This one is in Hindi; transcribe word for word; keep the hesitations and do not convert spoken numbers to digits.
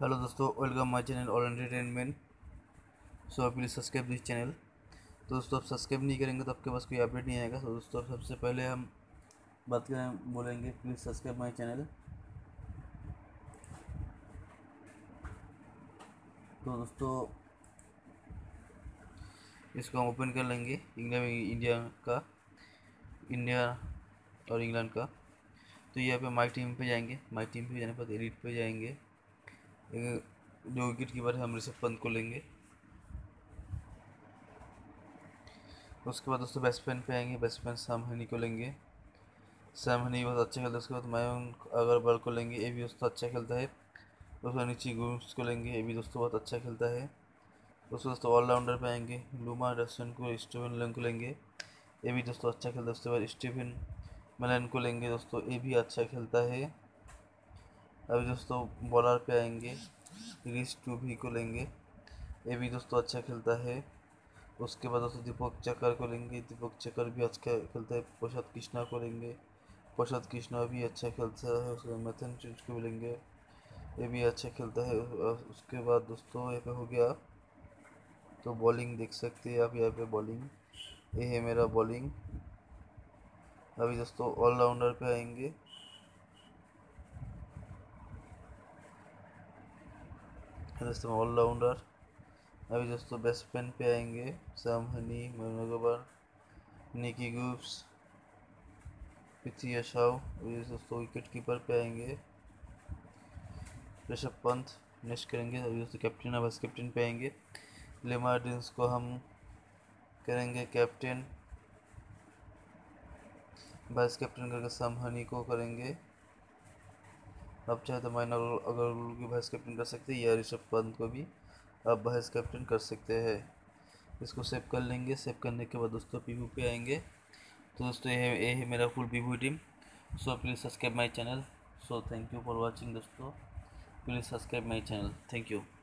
हेलो दोस्तों, welcome my channel all entertainment. So please subscribe this channel. तो दोस्तों, आप सब्सक्राइब नहीं करेंगे तो आपके पास कोई अपडेट नहीं आएगा। तो दोस्तों, सबसे पहले हम बात करें बोलेंगे प्लीज़ सब्सक्राइब माय चैनल। तो दोस्तों, इसको हम ओपन कर लेंगे इंडिया इंडिया का इंडिया और इंग्लैंड का। तो यहाँ पे माई टीम पे जाएंगे। माई टीम पे जाने पर एडिट पे जाएंगे। जो विकेट कीपर है हम ऋषभ पंत को लेंगे। उसके बाद दोस्तों बैट्समैन पे आएंगे। बैट्समैन सैम हनी को लेंगे। सैम हनी बहुत अच्छा खेलता है। उसके बाद मयंक अग्रवाल को लेंगे, ये भी दोस्तों अच्छा खेलता है। उसके नीचे गुम्स को लेंगे, ये भी दोस्तों बहुत अच्छा खेलता है। उसके दोस्तों ऑलराउंडर पे आएंगे। लुमा डसन को स्टीवन लन को लेंगे, ये भी दोस्तों अच्छा खेलता है। उसके बाद स्टीवन मलन को लेंगे दोस्तों, ये भी अच्छा खेलता है। अभी दोस्तों बॉलर पे आएंगे। रिस टू भी को लेंगे, ये भी दोस्तों अच्छा खेलता है। उसके बाद दोस्तों दीपक चकर को लेंगे, दीपक चकर भी अच्छा खेलता है। प्रसाद कृष्णा को लेंगे, प्रसाद कृष्णा भी अच्छा खेलता है। उसके बाद मैथन चूज को लेंगे, ये भी अच्छा खेलता है। उसके बाद दोस्तों यहाँ पे हो गया तो बॉलिंग देख सकते हैं आप। यहाँ पे बॉलिंग ये है मेरा बॉलिंग। अभी दोस्तों ऑलराउंडर पे आएंगे। दोस्तों ऑलराउंडर। अभी दोस्तों बैट्समैन पे आएंगे। सैम हनी, मयंक अग्रवाल, निकी गुप्स, पृथ्वी अशाव। अभी दोस्तों विकेट कीपर पे आएंगे ऋषभ पंत। नेक्स्ट करेंगे अभी दोस्तों कैप्टन और वाइस कैप्टन पे आएंगे। लिमार्डिन्स को हम करेंगे कैप्टन, वाइस कैप्टन करके सैम हनी को करेंगे। आप चाहे तो मयंक अग्रवाल की वाइस कैप्टन कर सकते हैं या ऋषभ पंत को भी आप वाइस कैप्टन कर सकते हैं। इसको सेव कर लेंगे। सेव करने के बाद दोस्तों पीवू पे आएंगे। तो दोस्तों ये है ये है मेरा फुल पीवू team. So please subscribe my channel. So thank you for watching दोस्तों। Please subscribe my channel. Thank you.